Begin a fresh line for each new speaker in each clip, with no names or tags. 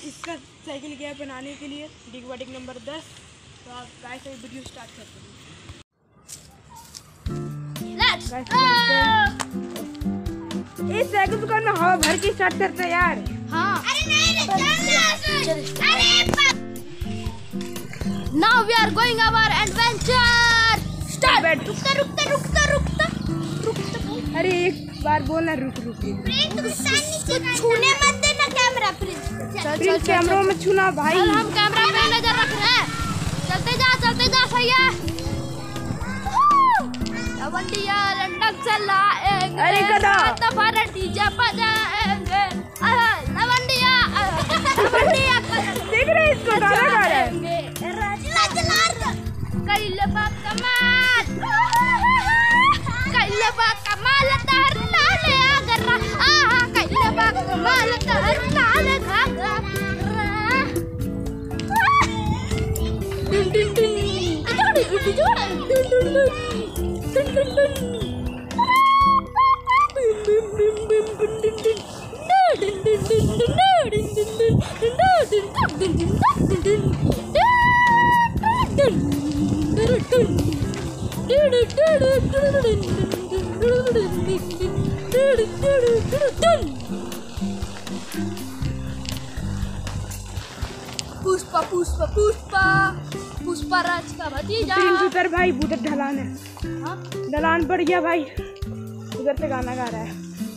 इसका साइकिल गया बनाने के लिए डिगवाटिक नंबर 10। तो आप गाइस अभी वीडियो स्टार्ट करते हैं। इस साइकिल दुकान में हवा भर के स्टार्ट करते हैं यार।
हाँ अरे नहीं Now we are going our adventure. Start. रुकता.
अरे एक बार बोलना रुक।
छूने मत देना कैमरा प्लीज।
चल कैमरा मत छूना भाई।
हम कैमरा पे नजर रख रहे हैं। चलते जा भैया। लवंडिया लंडक चलाएंगे।
अरे गधा।
भारत डीजे बजाएंगे। लवंडिया
देख रहे इसको गाना गा रहा है।
कैलबा कमाल तरना ले आगरा आहा कैलबा कमाल तरना ले घाघरा पुष्पा राज का भतीजा।
उधर भाई उधर ढलान है।
हाँ?
ढलान पड़ गया भाई, उधर से गाना गा रहा है।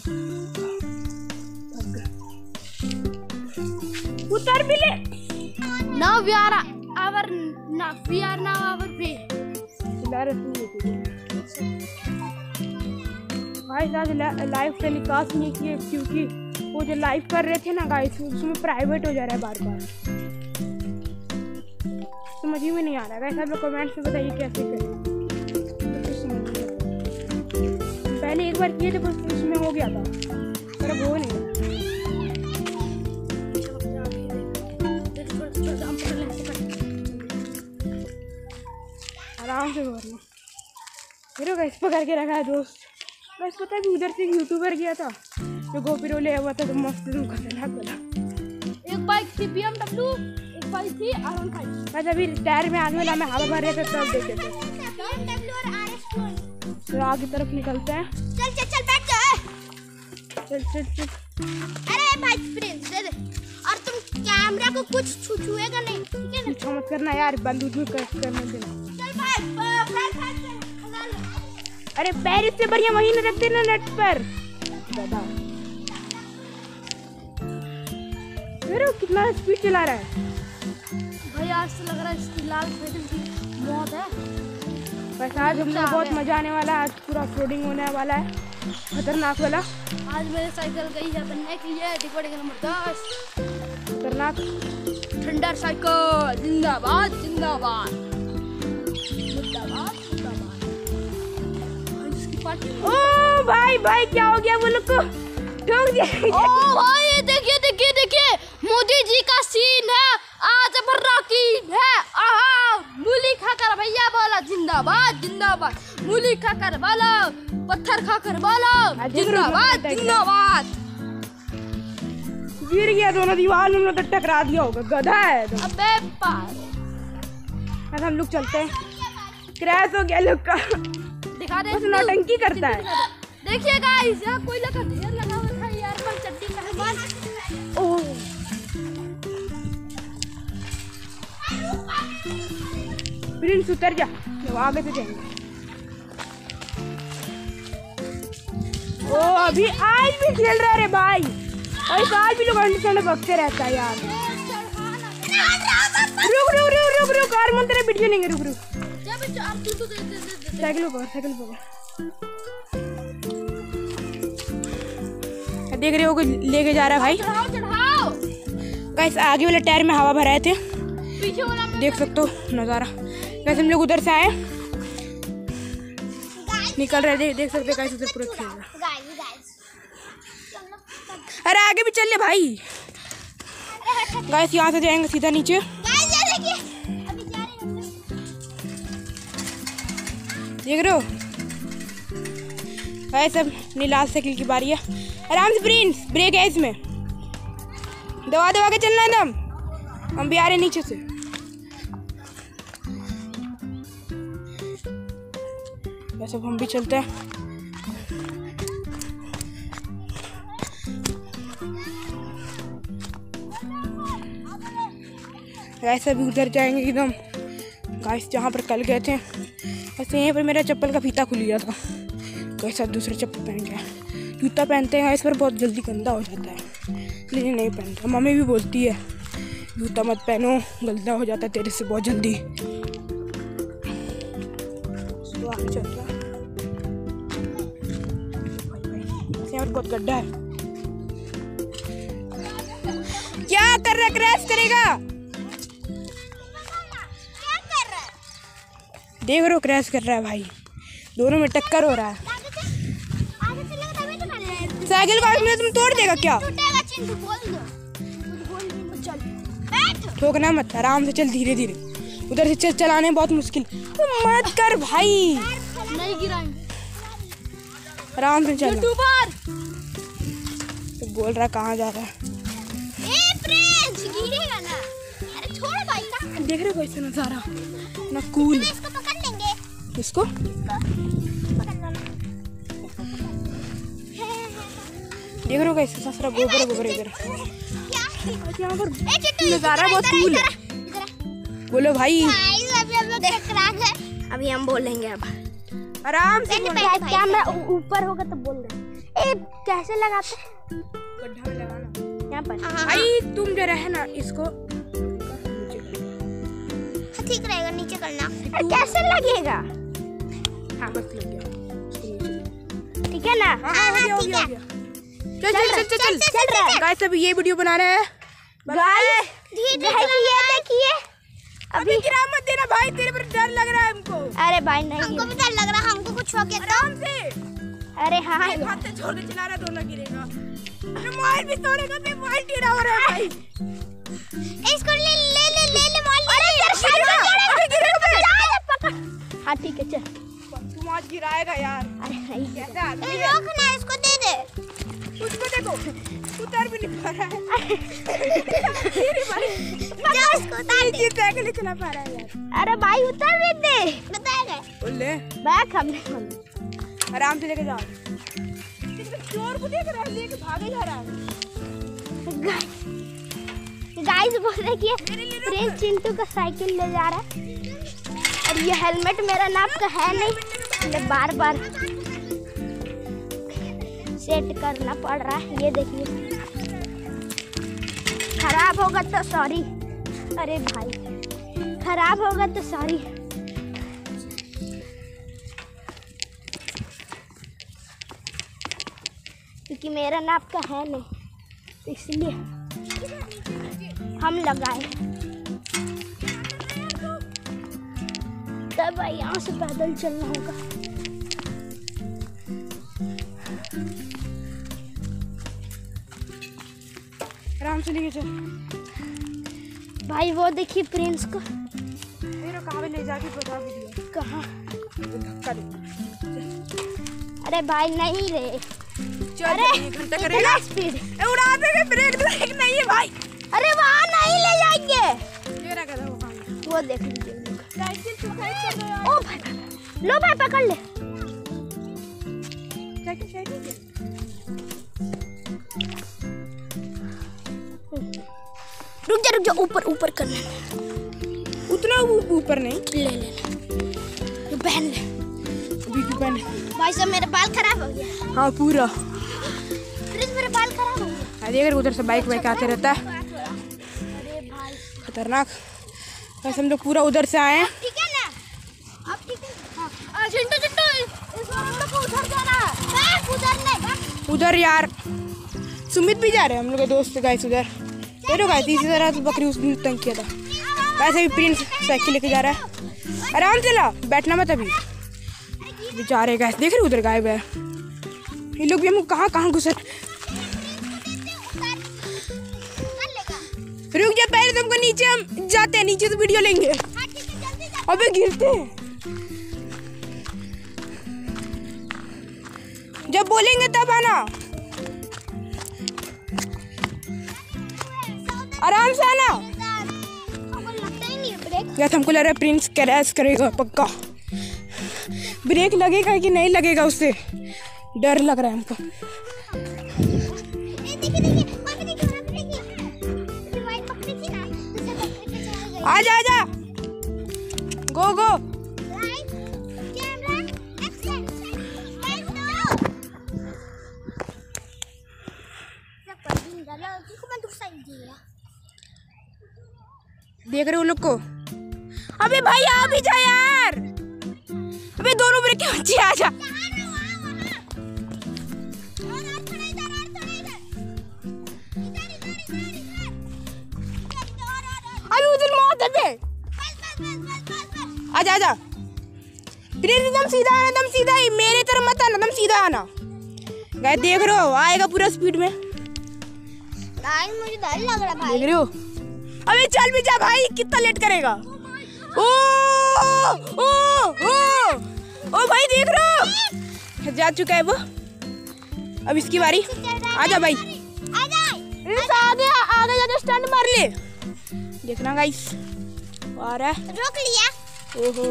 उतर भी ले।
Now we are now our way।
भाई आज लाइव टेलीकास्ट नहीं किए क्योंकि वो जो लाइव कर रहे थे ना गाइस उसमें प्राइवेट हो जा रहा है बार। समझ ही में नहीं आ रहा है। आप लोग कमेंट्स में बताइए कैसे करें। पहले एक बार किए थे बस उसमें हो गया था, पर अब हो नहीं। आराम से करना। मेरे गाइस पकड़ के रखा है दोस्त। बस पता है कि उधर से एक यूट्यूबर गया था जो गोपिरो ले हुआ था तो मस्त खतरनाक बना।
एक बाइक थी BMW, एक बाइक थी R15।
बस अभी टायर में आगे वाला में हवा भर रहे थे तब देखे थे।
BMW और RS4।
तो आगे तरफ निकलते हैं।
चल बैठ जा।
चल।
अरे भाई प्रिंस दे दे। और तुम कैमरा को कुछ छुएगा नहीं, ठीक है ना?
कुछ मत करना यार, बंदूक में करने देना।
चल भाई
अरे पैर इससे बढ़िया वहीं न रख देना नेट पर। दादा मेरे कितना स्पीड चला रहा है
भाई। आज तो लग रहा है इसकी लाल साइकिल की मौत है।
बस आज हम लोग बहुत मजा आने वाला है। आज पूरा फ्लोडिंग होने वाला है खतरनाक वाला।
आज मेरी साइकिल गई है बनने के लिए डिगवाटिक नंबर 10।
खतरनाक
थंडर साइकिल जिंदाबाद।
ओ भाई क्या हो गया? वो लोग को ठोक दिया।
ओ भाई देखिए मोदी जी का सीन है। आज बर्राकीन है। आहा मूली खाकर भैया बोला जिंदाबाद। मूली खाकर बोलो, पत्थर खाकर बोलो जिंदाबाद।
गिर गया दोनों दीवार में, तो टकरा दिया होगा। गधा है तो।
अबे पागल।
अब हम लोग चलते हैं। क्रैश हो गया लोग का।
दिखा दे।
बस नौटंकी करता है।
देखिए गाइस यहाँ कोयला का ढेर लगा हुआ था यार। पर चड्डी पहन।
ओह प्रिंस उतर जा, वो आगे से जाएंगे। ओ अभी आज भी खेल रहे रे भाई। और आज भी लोग अंडरस्टैंड बकते रहता है यार। रुक और मन तेरे वीडियो नहीं। रुक साइकिल पर देख रहे हो लेके जा रहा है भाई।
चढ़ाओ।
गाइस आगे वाले टायर में हवा भराए थे,
पीछे वाला
देख सकते हो नजारा। गाइस हम लोग उधर से आए, निकल रहे देख सकते गाइस उधर पूरा खेल रहा। अरे आगे भी चल ले भाई। गाइस यहाँ से जाएंगे सीधा नीचे। देख रहे हो गाइस अब नीलाल साइकिल की बारी है। आराम से प्रिंस, ब्रेक है इसमें, दबा के चलना एकदम। हम भी आ रहे नीचे से। वैसे हम भी चलते हैं। वैसे भी उधर जाएंगे एकदम गाइस जहाँ पर कल गए थे। वैसे यहीं पर मेरा चप्पल का फीता खुल गया था। कैसा दूसरे चप्पल पहन के जूता पहनते हैं इस पर बहुत जल्दी गंदा हो जाता है, इसलिए नहीं पहनता। मम्मी भी बोलती है जूता मत पहनो, गंदा हो जाता है तेरे से बहुत जल्दी। तो आगे चल रहा है, यहाँ पर बहुत गड्ढा है। क्या कर रहा है? क्रैश करेगा। देख रहे हो क्रैश कर रहा है भाई, दोनों में टक्कर हो रहा है। साइकिल को तुम तोड़ देगा क्या? ठोकना मत, आराम से चल, धीरे धीरे। उधर से चलाने बहुत मुश्किल। मत कर भाई,
नहीं गिराएंगे,
आराम से चल। तो बोल रहा कहाँ जा रहा है?
गिरेगा ना। अरे छोड़ भाई ना।
देख रहे हो कैसे नजारा ना कूल।
इसको पकड़ लेंगे।
इसको देख रहे हो कैसे ससुरा गोबर गोबर इधर। यहाँ पर नजारा बहुत कूल है। बोलो भाई।
अभी हम बोलेंगे, अब
आराम से बोलो।
क्या मैं ऊपर होगा तो बोल रहे। ए कैसे लगाते हैं?
गड्ढा में लगाना
यहाँ पर।
भाई तुम जो रहे ना इसको
ठीक रहेगा, नीचे करना। कैसे लगेगा?
हाँ बस लग गया,
ठीक है ना?
हाँ हो गया, हो गया, हो गया। चल चल चल चल चल रहा है। गाइस अभी ये वीडियो बना रहे हैं।
गाइस ये देखिए,
अभी गिरा मत देना भाई, तेरे पर डर लग रहा है हमको।
अरे भाई नहीं, हमको भी डर लग रहा है, हमको कुछ हो गया तो।
आराम से।
अरे हाँ
हाथ से छोड़ के चला रहा, दोनों गिरेगा। मोबाइल भी तोड़ेगा, तो मोबाइल टेढ़ा हो रहा है भाई।
इसको ले ले ले ले ले मोबाइल। अरे पकड़। हाँ ठीक है चल।
तुम आज गिराएगा यार।
अरे नहीं,
कैसा आदमी है?
रोक ना, इसको दे दे।
उसको देखो, उतर भी नहीं पा रहा है।
जा इसको उतार दे।
साइकिल चला पा रहा है यार।
अरे भाई उतार भी दे। बताएगा।
बोल ले।
बैग हमने।
आराम से लेके जाओ। चोर को देख रहा है, लेके भागे जा रहा है।
गाइस बोल रहे कि प्रिंस चिंटू का साइकिल ले जा रहा है और ये हेलमेट मेरा नाप का है नहीं, मैं बार बार सेट करना पड़ रहा है। ये देखिए खराब होगा तो सॉरी। अरे भाई खराब होगा तो सॉरी। क्योंकि मेरा नाप का है नहीं, इसलिए हम लगाए। तब यहाँ से पैदल चलना होगा।
आराम से लेके चल
भाई। वो देखिए प्रिंस को
मेरा कहाँ ले जाके बता भी दिया।
कहाँ?
धक्का दे।
अरे भाई नहीं रे,
अरे घंटा करेगा
स्पीड।
उड़ा देंगे, ब्रेक ब्रेक नहीं है भाई।
अरे वहाँ नहीं ले जाएंगे।
तेरा कदम वो
वो देख लीजिए। ओ भाई लो भाई पकड़ ले। रुक जा ऊपर ऊपर करना।
उतना ऊपर नहीं,
ले ले ये पहन ले।
अभी क्यों पहने?
भाई साहब मेरे बाल खराब हो गया।
हाँ पूरा।
प्लीज मेरे बाल खराब हो गया।
अरे अगर उधर से बाइक वाइक आते रहता है,
अरे भाई
खतरनाक। वैसे हम लोग पूरा उधर से आए हैं।
ठीक है ना? अब ठीक है। हाँ चिंटू चिंटू इस बार हम लोग को उधर जाना है। उधर नहीं,
उधर यार सुमित भी जा रहे हैं हम लोग के दोस्त। गाइस उधर देखो गाइस, इसी तरह तो बकरी उस दिन तंग किया था। वैसे भी प्रिंस साइकिल लेके जा रहा है। आराम से ला, बैठना मत अभी। जा रहे गाइस, देख रहे उधर गायब है ये लोग भी। हम कहाँ कहाँ घुसे। रुक जा, पहले तुमको नीचे हम जाते हैं, नीचे तो वीडियो लेंगे। अबे गिरते हैं, जब बोलेंगे तब आना। आराम से आना। गाइस हमको लग रहा है प्रिंस क्रैश करेगा पक्का। ब्रेक लगेगा कि नहीं लगेगा उससे डर लग रहा है हमको। आजा आजा गो गो। देख रहे हो लोग को। अबे भाई आ भी जा यार। अबे दोनों ब्रेक के नीचे आ जा। अभी उधर मौत पे आजा आजा। प्लीज एकदम सीधा आना, एकदम सीधा ही मेरे तरफ मत आना, एकदम सीधा आना। गाइस देख रहे हो आएगा पूरा स्पीड में।
मुझे डर लग रहा भाई।
देख रहे हो। अबे चल भी जा भाई, कितना लेट करेगा। ओ ओ ओ भाई देख रहे हो जा चुका है वो। अब इसकी बारी। आजा भाई आगे आगे जाके स्टंट मार ले। देखना गाइस आ रहा है।
रोक लिया।
ओहो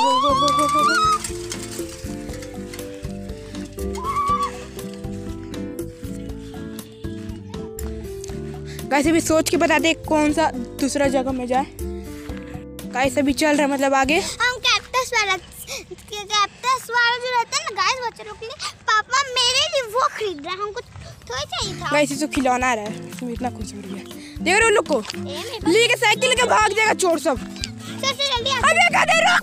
गाइस अभी सोच के बता दे कौन सा दूसरा जगह में जाए। गाइस अभी चल रहा मतलब आगे।
हम कैक्टस वाला जो रहता है ना गाइस बच्चे लोग के लिए, पापा मेरे लिए वो खरीद रहा है। हमको थोड़ा चाहिए था।
गाइस इसको खिलौना रहा है, इसमें इतना खुश हो रही है। देख रहे हो लोग को लेके साइकिल लेके भाग जाएगा चोर सब।
चल जल्दी आ।
अबे कदे रुक।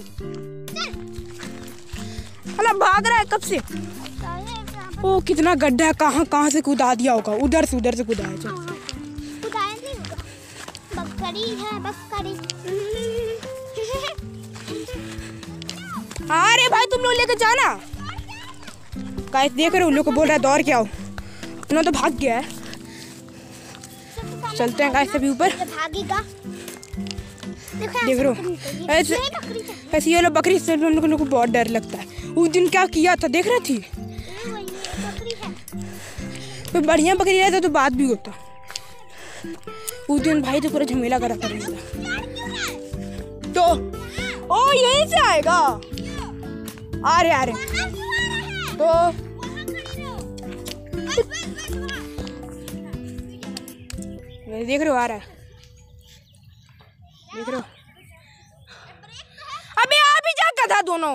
अला भाग रहा है कब से। ओ कितना गड्ढा है, कहाँ से कूदा दिया होगा। उधर से कूदा है। चल
कुदाया नहीं होगा। बकरी है बकरी।
अरे भाई तुम लोग लेके जाना। गाइस देख रहे हो लोग को बोल रहा है दौड़ के आओ। उन्होंने तो भाग गया है। चलते हैं गाइस अभी ऊपर।
भागेगा।
देख रहे हो ऐसे ये लोग बकरी से हम लोग को बहुत डर लगता है। उस दिन क्या किया था देख रही थी। कोई बढ़िया बकरी रहता तो बात भी होता। उस दिन भाई तो पूरा झमेला करा था। तो ओ यहीं से आएगा। आ रहे तो देख रहे हो आ रहा है। देख रहे हो। अबे आ भी जा गधा दोनों।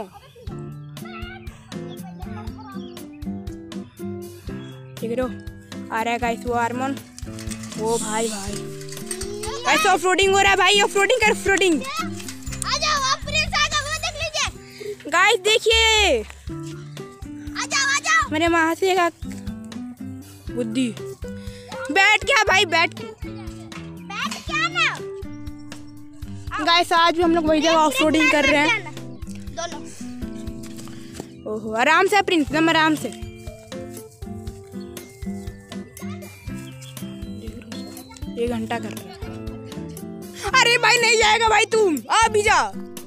देख रहे हो आ रहा है गाइस वो आर्मन। वो भाई गाइस ऑफ रोडिंग हो रहा है भाई। ऑफ रोडिंग कर ऑफ-रोडिंग। गाइस देखिए मेरे वहां से का बुद्धि। बैठ क्या भाई बैठ क्या ना। गाइस आज भी हम लोग वही जगह ऑफ रोडिंग कर रहे हैं। ओहो आराम से प्रिंस एकदम आराम से। 1 घंटा कर रहे हैं। अरे भाई नहीं जाएगा भाई तुम आ भी जा।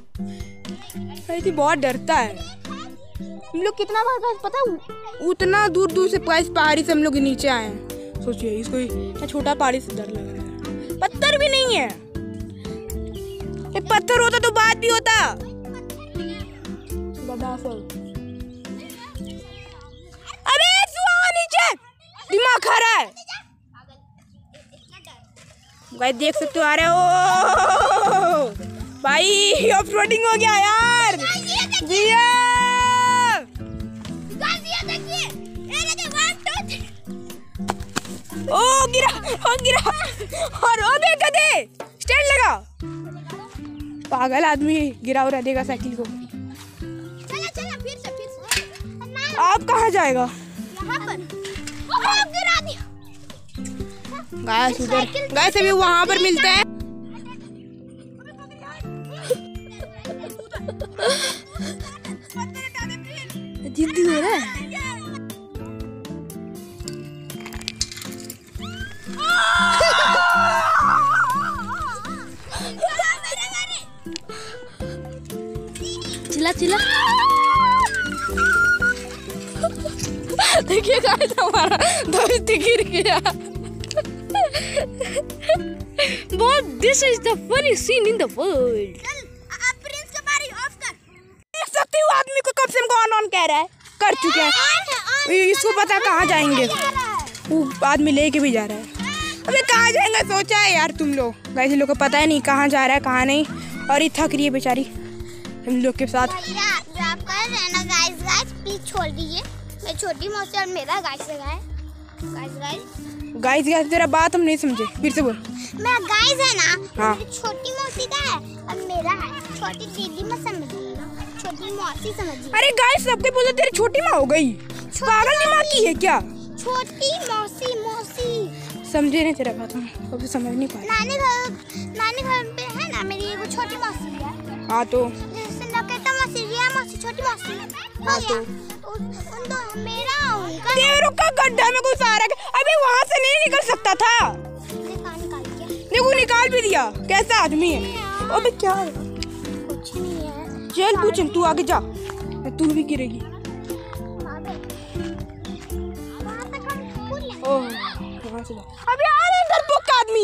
बहुत डरता है। हम लोग कितना बार पता है उतना दूर से पहाड़ी से हम लोग नीचे आए हैं। सोचिए इसको इतना छोटा पहाड़ी से डर लग रहा है। पत्थर भी नहीं है। एक पत्थर होता तो बात भी होता। अबे नीचे दिमाग खा रहा है। भाई देख सकते हो आ रहे हो भाई ऑफ रोडिंग हो गया यार। ओ गिरा और ओ देख गधे स्टैंड लगा। पागल आदमी गिरा और देगा साइकिल को।
चला फिर से
आप कहाँ जाएगा।
यहाँ पर गिरा दिया।
गाइस उधर गाइस अभी वहाँ पर मिलते हैं। जिद्दी हो रहा है। चिल्ला देखिए गाइस हमारा दोस्त गिर गया।
But this is the funny scene in the world.
आदमी को कब से हमको ऑन कह रहा है, कर चुके हैं। इसको पता कहाँ जाएंगे, वो आदमी लेके भी जा रहा है। अबे कहाँ जाएंगे सोचा है यार तुम लोग। गाइस लोग को पता है नहीं कहाँ जा रहा है कहाँ नहीं, और ये थक रही है बेचारी हम लोग के साथ।
जो आप कर रहे हैं ना गाइस, गाइस प्लीज छोड़ दीजिए। मैं छोटी मौसी और मेरा गाइस है
गाइस गाइस तेरा बात हम नहीं समझे, फिर से बोल।
मेरा गाइस है ना,
हाँ।
मेरी छोटी मौसी का है और मेरा है। छोटी दीदी मत समझिए ना, छोटी मौसी समझिए।
अरे गाइस सबके बोलते तेरी छोटी माँ हो गई, पागल दिमाग की है क्या?
छोटी मौसी, मौसी
समझे नहीं तेरा बात, हम कभी समझ नहीं पाए।
नानी घर पे है ना मेरी एक छोटी मौसी है।
हाँ तो
जैसे नकेता मौसी, रिया मौसी, छोटी मौसी।
हाँ तो
उन दो मेरा उनका
तेरों का गड्ढा में घुसा रहा है। अबे वहाँ से नहीं निकल सकता था,
निकाल के
देखो निकाल भी दिया। कैसा आदमी है? अबे क्या है?
कुछ नहीं है।
चल पूछ, तू आगे जा, तू भी गिरेगी। ओह वहाँ से अबे आ रहे डरपोक का आदमी,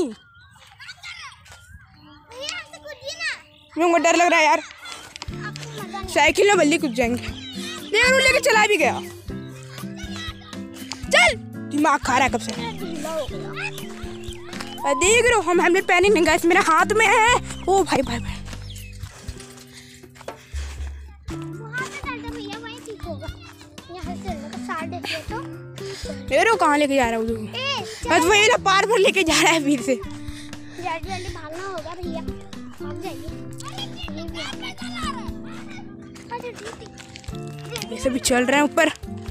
मेरे को डर लग रहा है यार। साइकिल में बल्ली कूद जाएंगे, देख रू लेके चला भी गया। चल दिमाग खा रहा है कब से। देख रहे हो हम हेलमेट पहने नहीं गाइस, मेरे हाथ में है। ओ भाई भाई भाई देख कहाँ लेके जा रहा हूँ, बस वही ना पार पर लेके जा रहा है फिर से।
जल्दी भागना होगा भैया, भाग जाइए।
ऐसे भी चल रहे हैं ऊपर।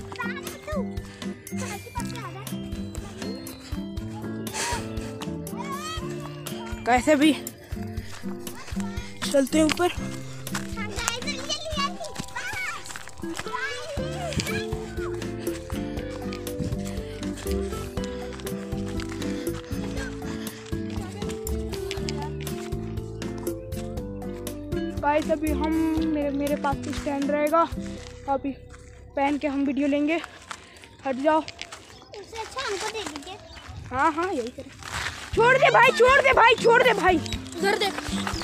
कैसे भी चलते हैं ऊपर। गाइस अभी हम मेरे पास स्टैंड रहेगा, अभी पहन के हम वीडियो लेंगे। हट जाओ,
उससे अच्छा हमको दे दीजिए।
हाँ हाँ यही करें। छोड़ दे भाई, छोड़ दे भाई, छोड़ दे भाई,
उधर देख।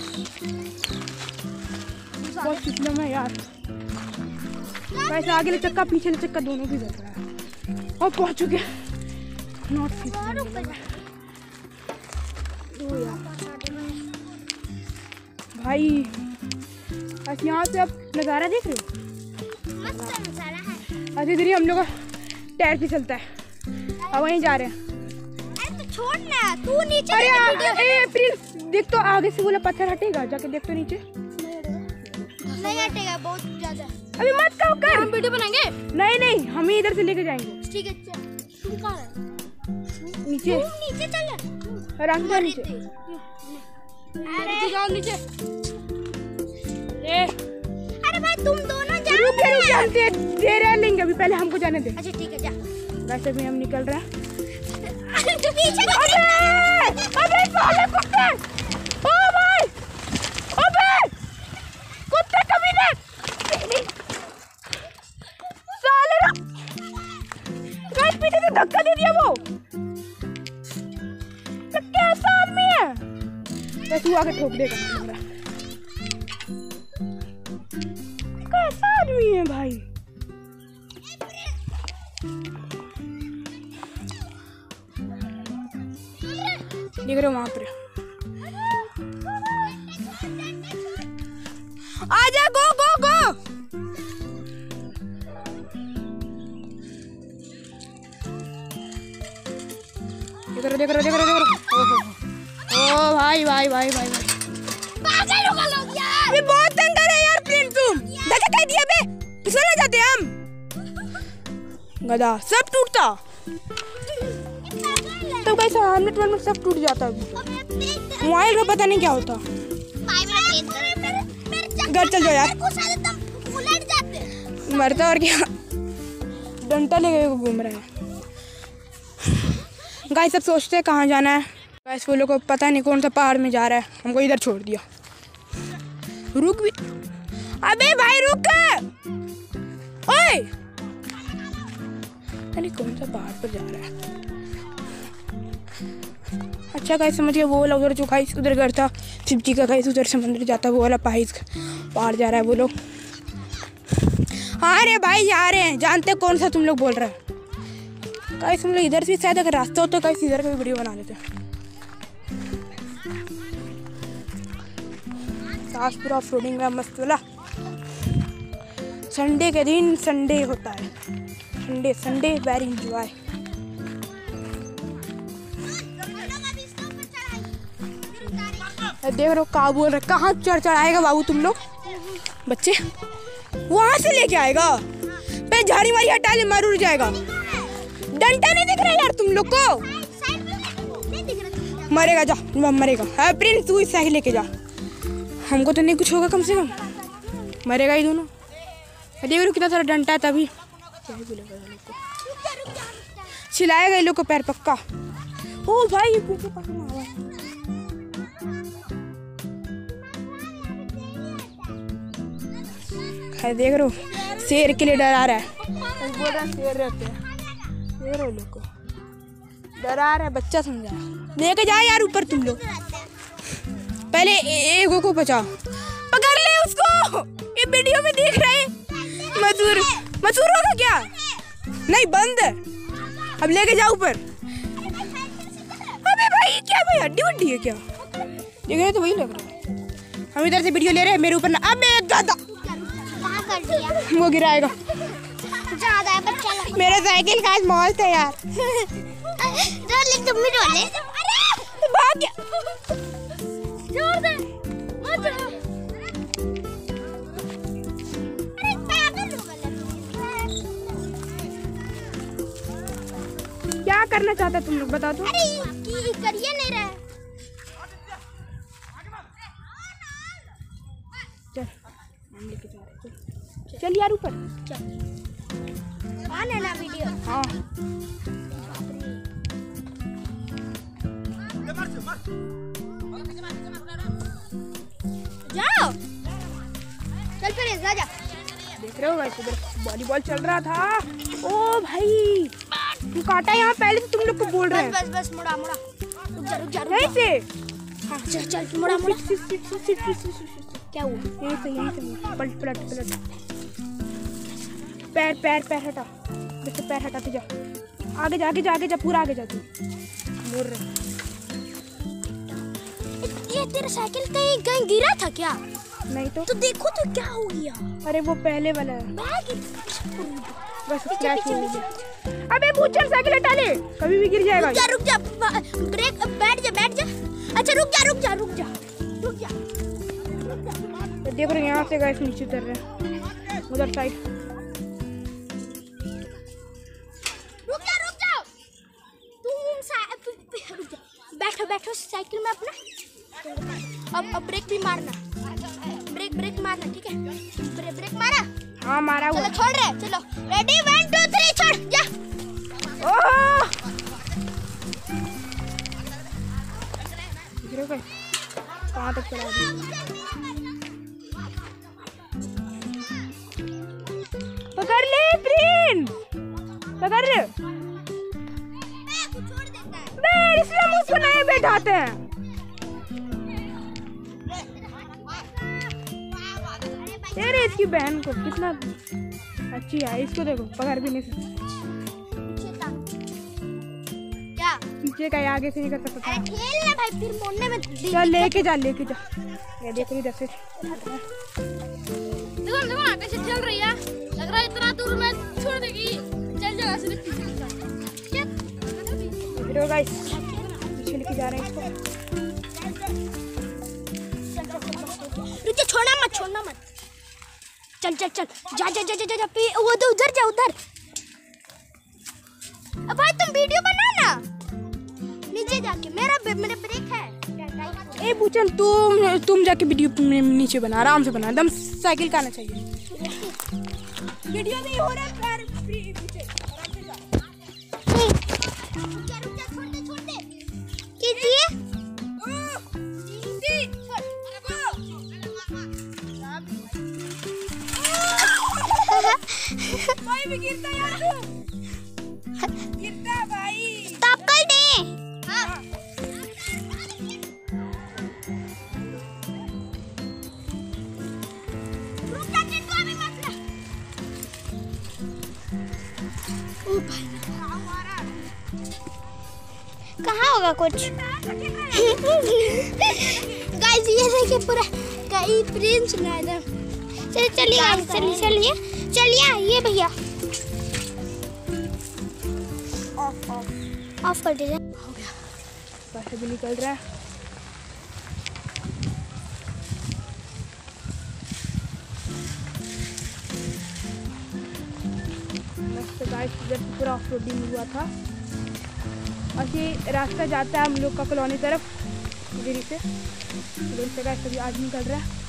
बहुत चिकना है यार। वैसे आगे ले चक्का पीछे ले चक्का दोनों भी बैठ रहा है। और पहुंच चुके नॉट भाई। बस यहाँ से आप नज़ारा देख रहे हो,
मस्त नजारा है।
अभी इधर ही हम लोग का टायर फिसलता है, अब वहीं जा रहे हैं।
अरे तो छोड़ ना, तू नीचे
अरे प्लीज देख तो, आगे से बोला पत्थर हटेगा, जाके देख तो नीचे।
नहीं हटेगा, बहुत ज्यादा।
अभी मत कहो कर,
हम वीडियो बनाएंगे।
नहीं नहीं हम ही इधर से लेके जाएंगे।
ठीक है चल, तू कहाँ है?
नीचे
तू नीचे चल।
रास्ता नीचे।
अरे जाओ नीचे।
अरे भाई तुम दोनों जाओ।
रुक हम दे रहे लेंगे, अभी पहले हमको जाने दे।
अच्छा ठीक है जा।
वैसे भी हम निकल रहे हैं।
तू पीछे
अबे साले कुत्ते, ओ भाई, अबे कुत्ते कमीने, साले गाइस पीछे से धक्का दे दिया वो। तो कैसा आदमी है? बस तू आगे ठोक देगा। कैसा आदमी है भाई? देख रहे हो वहां पर, आजा, गो गो गो। देख रहे ओ भाई भाई भाई भाई भाई
पागल हो गए लोग यार।
ये बहुत तंग कर रहे हैं यार प्रिंस, तुम धक्का कह दिया बे, फिसलने जाते हम। गधा सब टूटता तो कैसा, हेलमेट वेलमेट सब टूट जाता है। मोबाइल का पता नहीं क्या होता। घर चल जाओ यार,
उलट जाते।
मरता और क्या, डंडा लेके घूम रहे हैं। गाइस सब सोचते हैं कहाँ जाना है। गाइस वो लोग को पता नहीं कौन सा पहाड़ में जा रहा है, हमको इधर छोड़ दिया। रुक भी, अबे भाई रुक, ओए अरे कौन सा पहाड़ पर जा रहा है। अच्छा गाइस समझ गया, वो वाला उधर जो गाइस उधर घर था शिव जी का, गाइस उधर से मंदिर जाता है, वो वाला पहाड़ जा रहा है वो लोग। हाँ रे भाई जा रहे हैं, जानते कौन सा तुम लोग बोल रहे हैं। गाइस हम लोग इधर से शायद अगर रास्ता हो तो गाइस इधर का भी वीडियो बना लेते हैं। सास पूरा ऑफ रोडिंग में मस्त वाला। संडे के दिन संडे होता है, संडे संडे वेरी इंजॉय। देख रहे हो कहाँ बोल रहे, कहाँ चढ़ाएगा बाबू तुम लोग बच्चे, वहां से लेके आएगा। पे झाड़ी मारी हटा ले, मार उड़ जाएगा। डंडा नहीं दिख रहा यार तुम लोग को, मरेगा जा, मरेगा। प्रिंस तू इस साइकिल लेके जा, हमको तो नहीं कुछ होगा, कम से कम मरेगा ही दोनों। देख रहे कितना सारा डंडा है, तभी छिलाएगा ये लोग को पैर पक्का। ओ भाई देख रहे हो शेर के लिए डरा रहा है, बोल रहा है शेर रहते हैं। देख रहे हो लोग को डरा रहा है, बच्चा समझा। लेके जाए यार ऊपर तुम लोग, पहले एगो को बचाओ, पकड़ ले उसको। ये वीडियो में देख रहे मजूर होगा क्या? नहीं बंद है, अब लेके जाओ ऊपर। अबे भाई क्या भाई हड्डी वड्डी है क्या? देख रहे तो वही लग रहा है। हम इधर से वीडियो ले रहे हैं, मेरे ऊपर ना। अबे दादा
कर दिया,
वो गिराएगा।
ज्यादा है बच्चा लोग।
मेरा साइकिल का आज मौज था यार।
रोले तुम भी रोले।
अरे भाग गया।
जोर दे मत जोर।
अरे पागल हो गए।
क्या करना चाहता तुम लोग बता दो।
अरे की करिए नहीं रहा।
चल हम लेके जा रहे हैं, चल यार ऊपर चल।
ऑन है ना वीडियो?
हाँ
जाओ चल फिर जा जा।
देख रहे हो गाइस इधर वॉलीबॉल चल रहा था। ओ भाई तू काटा यहाँ, पहले तो तुम लोग को बोल रहे हैं।
बस मुड़ा रुक जा
यहीं से
हाँ चल मुड़ा
क्या हुआ? यहीं से पलट पैर हटा, जैसे पैर हटाते जा, आगे जा पूरा आगे जा। तू मोड़ रहे।
ये तेरा साइकिल कहीं गिरा था क्या?
नहीं तो
देखो तो क्या हो गया।
अरे वो पहले वाला है,
बैग
बस क्रैश हो गया। अबे पूछल साइकिल हटा ले, कभी भी गिर जाएगा।
रुक जा ब्रेक बैठ जा। अच्छा रुक जा।
देख रहे यहाँ से गाइस नीचे उतर रहे हैं, उधर साइड।
रुक जा तुम बैठो साइकिल में अपना। अब ब्रेक भी मारना, ब्रेक मारना, ठीक है? ब्रेक मारा?
हाँ मारा हुआ।
चलो छोड़ रहे, चलो रेडी 1 2 3 छोड़ जा।
ओह कहाँ तक चला दिया? पकड़ ले प्रिंस, पकड़ ले। इसलिए हम उसको नहीं बैठाते हैं। तेरे इसकी बहन को कितना अच्छी है, इसको देखो पकड़ भी नहीं सकती।
क्या
पीछे का आगे से नहीं कर सकता।
अरे खेल ना भाई, फिर मोड़ने में
चल लेके जा। ये देखो इधर से
देखो ना कैसे चल रही है, लग रहा है इतना दूर में छोड़ देगी। चल जा सिर्फ पीछे
गाइस, पीछे लेके जा रहे हैं इसको।
रुक जा, छोड़ना मत चल जा वो तो उधर जा उधर। अब भाई तुम वीडियो बना ना नीचे जाके, मेरा ब्रेक है।
ए पूछल तुम जाके वीडियो नीचे बना, आराम से बना, एकदम साइकिल का आना चाहिए। वीडियो नहीं हो रहा है, पैर पीछे आराम से जा।
रुक जा छोड़ दे कीजिए।
भाई भी गिरता यार, तू गिरता भाई।
तब कर दे।
हाँ।
रुक जा, चिंटू अभी मत ले। कहाँ होगा कुछ। गाइस ये देखिए पूरा कई प्रिंस ना इधर। चलिए चलिए चलिए चलिए ये भैया ऑफ कर दीजिए।
हो गया, पैसे भी निकल रहा है। मस्त गाइस, इधर से पूरा ऑफ रोडिंग हुआ था और ये रास्ता जाता है हम लोग का कॉलोनी तरफ इधर से। इधर से गाइस अभी आज निकल रहा है।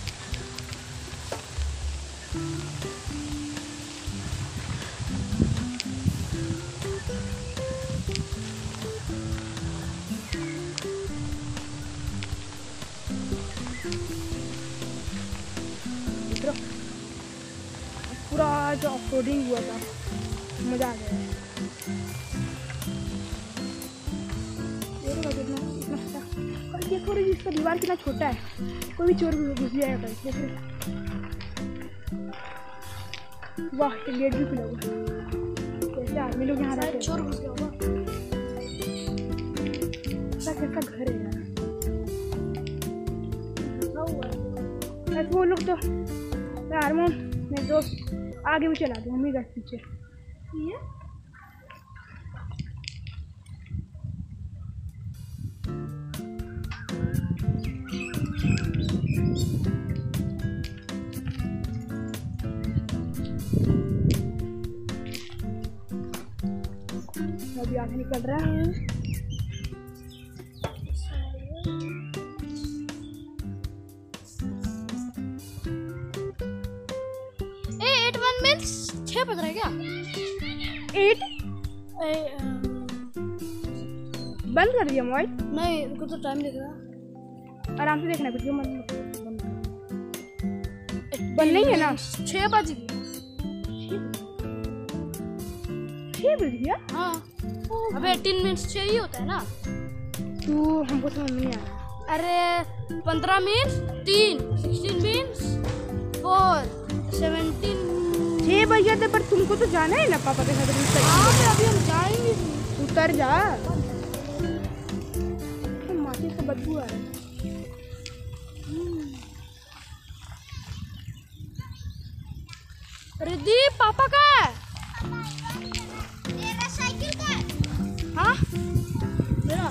पूरा आज ऑफ रोडिंग हुआ था, मज़ा आ गया। देखो रे इसका दीवार कितना छोटा है, कोई भी चोर घुस जाएगा। देख रहे, वाह ये गेट भी खुला हुआ। कैसे आदमी लोग यहाँ रहते हैं?
चोर घुस गया होगा।
कैसा घर है यार। वो लोग तो हारमोन मेरे दोस्त आगे भी चला दो, मम्मी का पीछे। अभी आगे निकल रहा है।
छह बज रहा है क्या?
8 बंद कर दिया मोबाइल?
नहीं, उनको तो टाइम दिख रहा।
आराम से देखना, वीडियो मत बंद नहीं है ना।
6 बज गई।
6 बज गया?
हाँ, अबे 18 मिनट 6 ही होता है ना।
तू हमको समझ नहीं आ रहा।
अरे 15 मिनट 3, 16 मिनट 4, 17।
6 बज गया था, पर तुमको तो जाना है ना पापा के साथ।
हाँ अभी हम जाएंगे।
उतर जा, माटी से बदबू आ रहा है।
रिद्धि पापा का है?
मेरा साइकिल का है।
हाँ मेरा।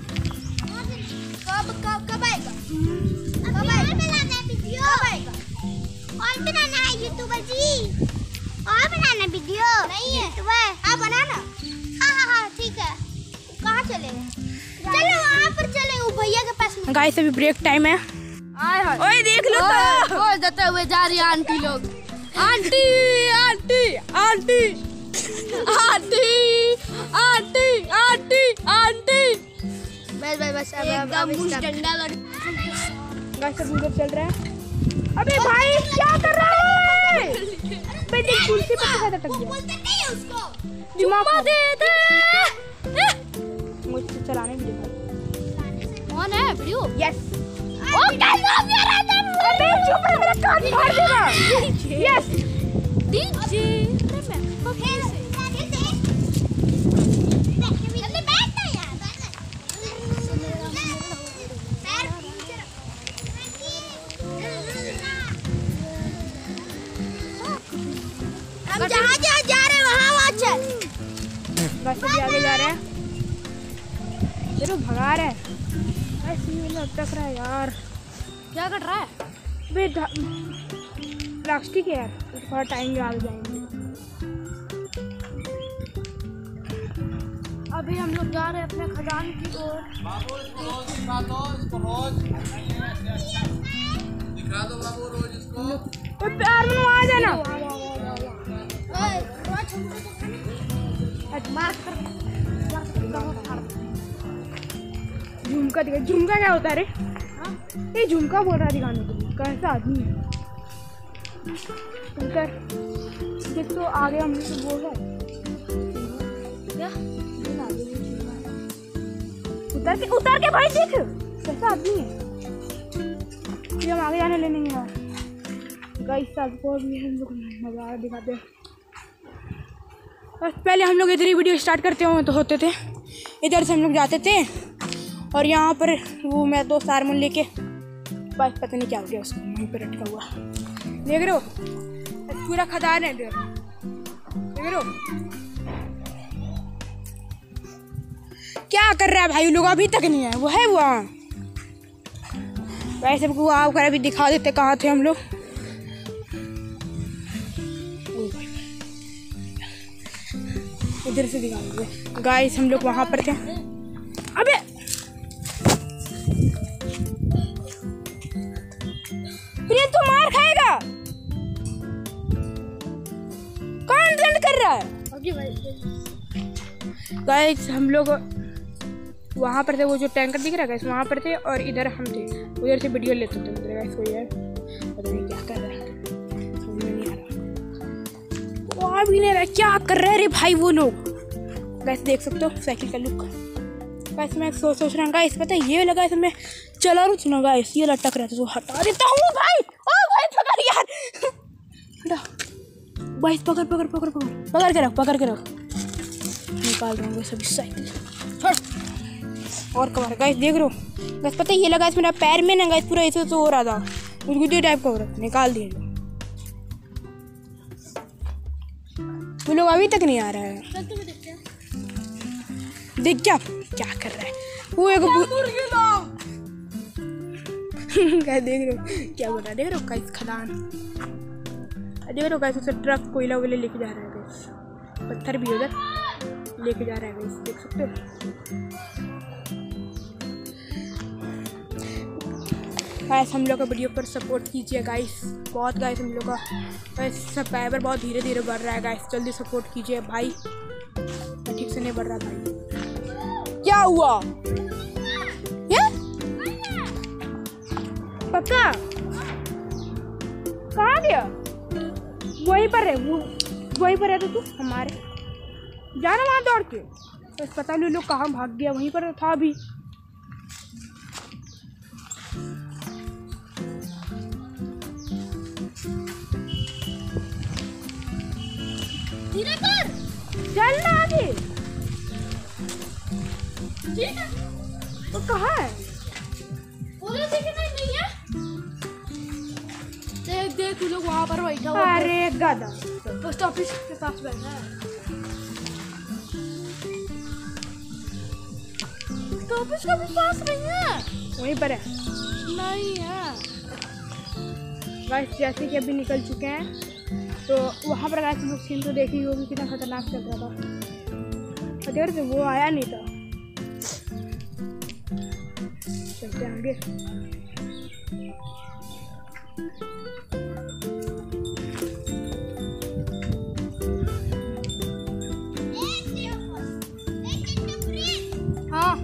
कब आएगा? कब बनाना है वीडियो? कब आएगा? और बनाना है यूट्यूबर जी, और बनाना वीडियो नहीं है। हाँ बनाना। हाँ ठीक है। कहाँ चलेंगे? चलो वहाँ पर चले, वो भैया के पास।
गाइस अभी ब्रेक टाइम है।
आए हाय,
ओए देख लो तो।
बोल देते हुए जा रही है आंटी लोग। Aunty aunty aunty aunty aunty aunty aunty. बस
एकदम मुझ डंडा लड़।
गाइस अभी उधर चल रहा है। अबे भाई क्या कर रहा है? बेटी कुर्सी पर कैसे अटक गया?
बोलते नहीं है उसको।
दिमाग
दे दे।
मुझसे चलाने भी दे।
कौन है वीडियो?
यस।
ओ कैसा मेरा दम।
अबे चुप रह, मेरा कान फाड़ देगा। यस
डीजे
हम जहाँ जा रहे हैं वहाँ चल।
बस अभी आगे जा रहे हैं। जरूर भगा रहे हैं। ऐसे ही अटक रहा है यार।
क्या कर रहा है?
बे प्लास्टिक है यार, थोड़ा टाइम आगे जाएंगे।
अभी हम लोग जा रहे हैं अपने खदान की ओर।
दिखा दो बाबू रोज इसको।
प्यार में आ जाना। झुमका दिखा। झुमका क्या होता है रे? ये झुमका बोल रहा है दिखाने के लिए। कैसा आदमी है? उतर देख तो आगे हम लोग वो है क्या? उतर के भाई देख कैसा आदमी है। फिर हम आगे जाने लेने यार। गाइस सबको भी हम लोग मजा दिखाते हैं। बस पहले हम लोग इधर ही वीडियो स्टार्ट करते हो तो होते थे, इधर से हम लोग जाते थे और यहाँ पर वो मेरा दोस्त हारमोन लेके बस पता नहीं क्या हो गया उसको, वहीं पर अटका हुआ। देख रहे हो पूरा खदान है इधर, देख रहे हो क्या कर रहा है भाई लोग, अभी तक नहीं है। वो है वहाँ वैसे सबको आप कर अभी दिखा देते कहाँ थे हम लोग। इधर से दिखाएंगे गाइस, हम लोग वहाँ पर थे। अबे प्रियन तो मार खाएगा, कौन दंड कर रहा है? गाइस हम लोग वहाँ पर थे, वो जो टैंकर दिख रहा है गाइस वहाँ पर थे और इधर हम थे, उधर से वीडियो लेते थे। उधर गाइस कोई है, पता नहीं क्या कर रहा है, समझ में नहीं आ रहा। वो आ भी नहीं रहा, क्या कर रहे हैं रे भाई वो लोग। गाइस देख सकते हो साइकिल का लुक। गाइस मैं सोच रहा हूँ गाइस, पता है ये लगा है मैं चला रहा हूँ गाइस, ये लटक रहा था तो हटा देता हूँ भाई। ओ भाई पकड़ यार, गाइस पकड़ पकड़ पकड़ पकड़ पकड़ के रख, पकड़ के रख, निकाल रहा हूँ सभी साइकिल और कवर। गाइस देख रहे हो गाइस, पता है ये लगा मेरा पैर में ना गाइस, पूरा ऐसे तो हो रहा था, गुदगुदी टाइप का हो रहा, निकाल दिए। वो लोग अभी तक नहीं आ रहा है। देख क्या कर रहा है वो एक गाइस देख रहे हो क्या बोल रहा है, देख रहे हो गाइस खदान, देख रहे हो गाइस उसे ट्रक कोयला वोयला लेके जा रहा है गाइस, पत्थर भी उधर लेके जा रहा है गाइस, देख सकते हो। गाइस हम लोग का वीडियो पर सपोर्ट कीजिए गाइस, बहुत गाइस हम लोग का गाइस सब्सक्राइबर बहुत धीरे धीरे बढ़ रहा है गाइस, जल्दी सपोर्ट कीजिए भाई, ठीक से नहीं बढ़ रहा भाई। क्या हुआ ये पक्का कहाँ गया? वहीं पर है वो, वहीं पर है तो तू हमारे जाना वहाँ दौड़ के, तो पता नहीं लोग कहाँ भाग गया, वहीं पर था अभी।
धीरे कर,
चलना आगे।
ठीक है
वो कहाँ है?
बोले थे कि नहीं है। देख देख तू लोग वहाँ पर बैठा हुआ है,
अरे गधा
पोस्ट ऑफिस के पास बैठा है। पोस्ट ऑफिस का भी पास नहीं है,
वहीं पर है।
नहीं है
गाइस जैसे कि अभी निकल चुके हैं तो वहाँ पर गाइस लोग सीन तो देखी होगी कितना खतरनाक चल रहा था, अगर तो वो आया नहीं था। चलते आगे। हाँ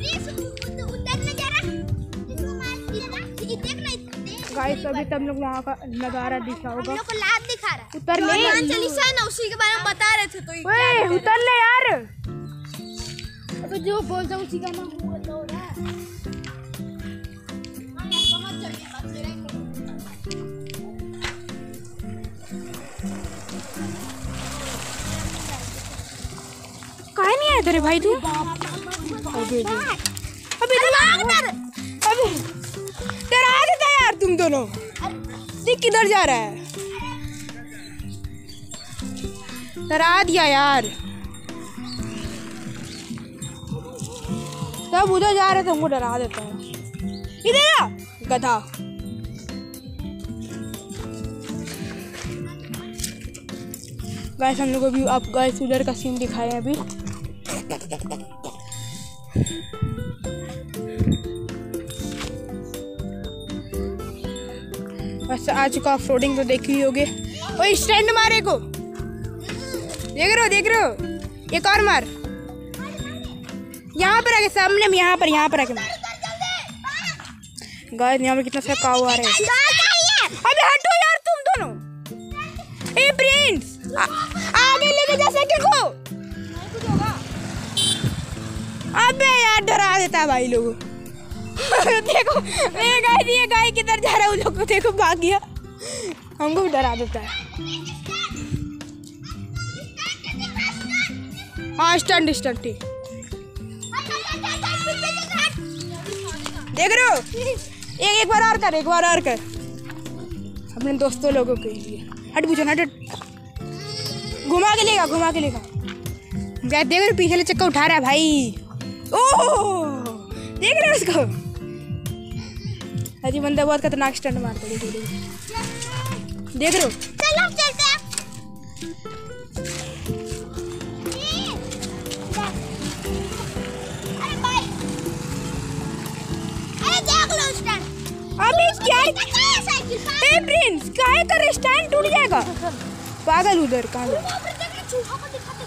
गाइस अभी तब लोग वहाँ का नज़ारा दिखा होगा,
लात दिखा रहा है,
उतर ले
चालीसा है ना, उसी के बारे में बता रहे थे। तो
ओए उतर ले यार,
अबे जो बोलता हूँ उसी का नाम बोलता हो रहा है।
कहाँ नहीं आया तेरे भाई तू? अबे डरा देता यार तुम दोनों, देख किधर जा रहा है, डरा दिया यार। सब उधर जा रहे थे, हमको डरा देता है। इधर आ गधा। गाइस हम लोग अभी आप गाइस उधर का सीन दिखाए अभी। बस आ चुका ऑफ रोडिंग तो देखी ही होगे। ओए स्टैंड मारे को देख रहे हो एक और मार, यहाँ पर आके सामने में, यहाँ पर आके मार। गाइस यहाँ पर कितना सारा काऊ आ रहा है। अबे हटो यार तुम दोनों। ए प्रिंस आगे लेके जा साइकिल को। अबे यार डरा देता है भाई लोगों। देखो ये गाय किधर जा रहा है, उन लोग को देखो भाग गया, हमको भी डरा देता है। हाँ स्टंट ठीक। देख रहे हो? एक बार और कर अपने दोस्तों लोगों के लिए। हट पूछो हट, घुमा के लेगा। देख रहे हो पीछे चक्का उठा रहा है भाई। ओह देख रहे हो उसको? अजी बंदा बहुत खतरनाक स्टंट मारता है। देख रहे हो?
चलो चलते हैं। अरे भाई, अरे देख लो स्टैंड।
अबे क्या
साइकिल का?
ए प्रिंस काहे का स्टैंड टूट जाएगा पागल। उधर कहाँ
चूहा को दिखाते।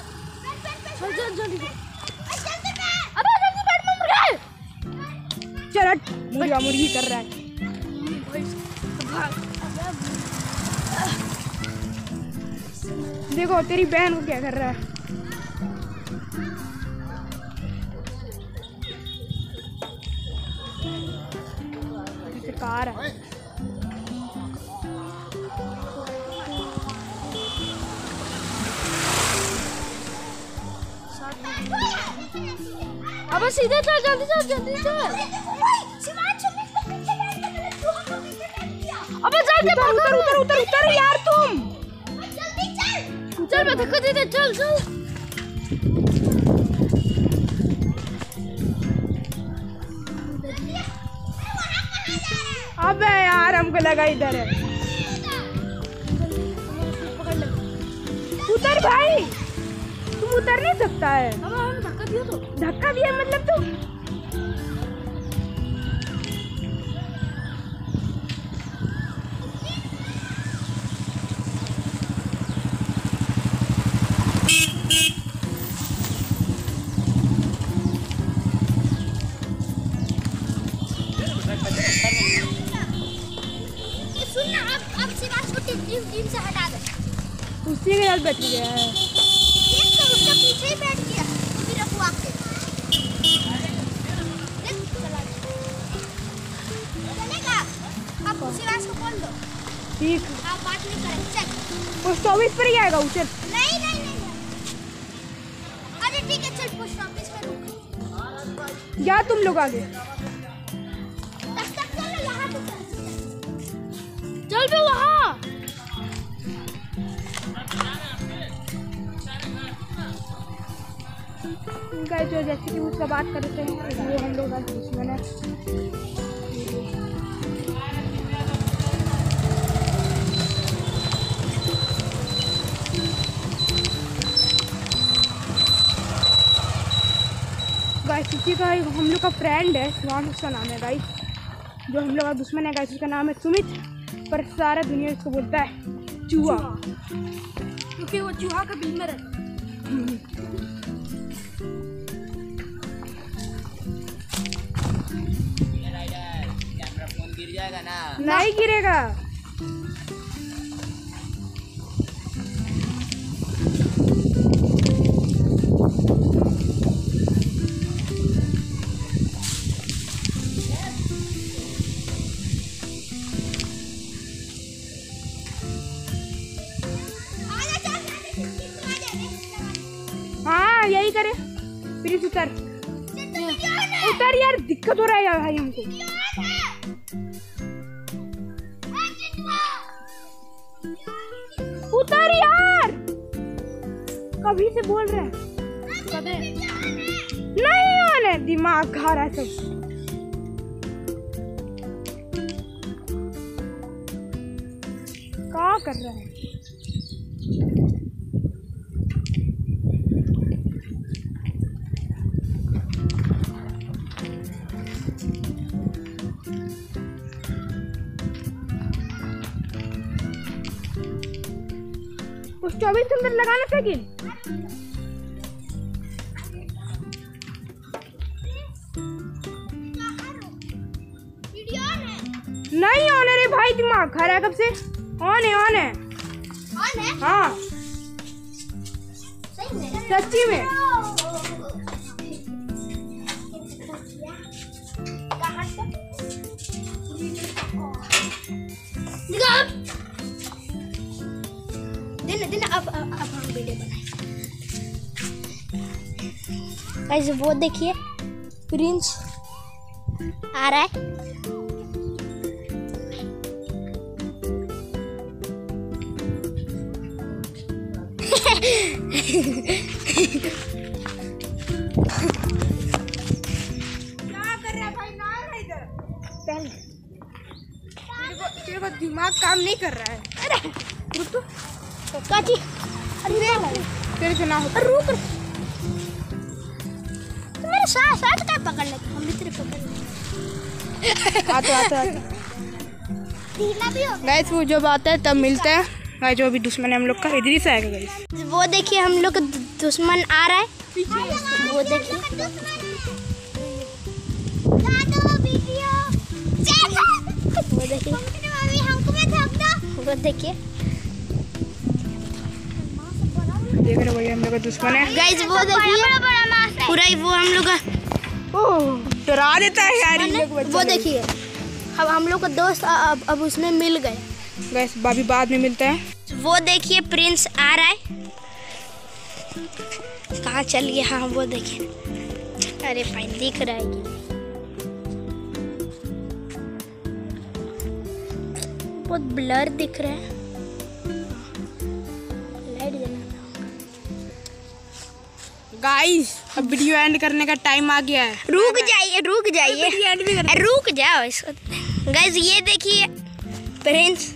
चल
अबे जल्दी बैठ मर गए।
चल मुर्गी कर रहा है। देखो तेरी बहन को क्या कर रहा है। कार है।
अबे सीधे चल, जल्दी चल। अबे जल्दी
उतर यार तुम।
चल मैं धक्का दे दे, चल।
अबे यार हमको लगा इधर है। उतर भाई, तुम उतर नहीं सकता है। धक्का दिया मतलब तुम।
टीम से हटा दे।
उसी के साथ बैठ गया है।
एक तो उसके पीछे ही बैठ गया फिर अफवाह के। चलेगा? आप उसी आवाज को बोल दो।
ठीक।
आप बात नहीं करें। चल।
पोस्ट ऑफिस पर ही आएगा उसे।
नहीं। अरे ठीक है चल पोस्ट ऑफिस में रुक।
या तुम लोग आगे।
तब चलो यहाँ पे
चल बे वहाँ।
उनका जो जैसे कि उसका बात करते हैं वो हम लोग का दुश्मन है। गाइस इसी का हम लोग का फ्रेंड है शिवांश, उसका नाम है गाइस। जो हम लोग का दुश्मन है गाइस उसका नाम है सुमित, पर सारा दुनिया इसको बोलता है चूहा,
क्योंकि वो चूहा का बिल में रहता है।
फोन गिर जाएगा ना?
नहीं गिरेगा। हाँ यही करे। प्लीज उतर यार, दिक्कत हो रहा है यार भाई हमको। उतर यार, कभी से बोल रहे हैं। नहीं आने, दिमाग खा रहा है सब। क्या कर रहा है? उस 24 के अंदर लगाना साइकिल। नहीं ऑन है रे भाई, दिमाग खा रहा है कब से। ऑन है
ऑन है?
हाँ
सही में?
सच्ची में।
दिन अब हम वीडियो बनाएंगे। ऐसे वो देखिए प्रिंस आ रहा है।
तेरे को दिमाग काम नहीं कर रहा है।
अरे
रुक तो,
काची, अरे
तेरे से ना हो।
रुक, तो मेरे साथ क्या पकड़ लेते, हम भी तेरे पकड़ लेते।
आते
ढीला भी हो
गाइस, वो जब आता है तब मिलता है। गाइस, जो अभी दुश्मन है हम लोग का, इधर ही से आएगा गाइस।
वो देखिए हम लोग का दुश्मन आ रहा है। वो देखिए, वो देखिए, वो देखिए,
देख रहे भैया, हम लोग का दुश्मन है।
गाइस वो देखिए, पूरा ही वो हम लोग का
डरा देता है यार इन लोग बच्चे।
वो देखिए, अब हम लोग का दोस्त अब उसमें मिल गए।
गाइस, अभी बाद में मिलता है।
वो देखिए प्रिंस आ रहा है। कहाँ चल गया? हाँ वो देखिए, अरे भाई दिख रहा है कि बहुत ब्लर दिख रहा है। लाइट जलाना होगा।
गाइस, अब वीडियो एंड करने का टाइम आ गया है।
रुक जाइए, रुक जाइए,
एंड भी कर।
रुक जाओ इसको। गाइस ये देखिए प्रिंस,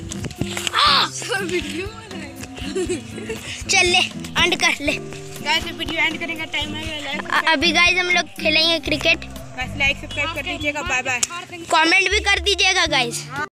वीडियो
चल ले एंड कर ले।
गाइस, वीडियो एंड करने का टाइम आ गया।
अभी गाइस हम लोग खेलेंगे क्रिकेट।
गाइस, लाइक सब्सक्राइब कर लीजिएगा। Bye bye.
कमेंट भी कर दीजिएगा गाइस।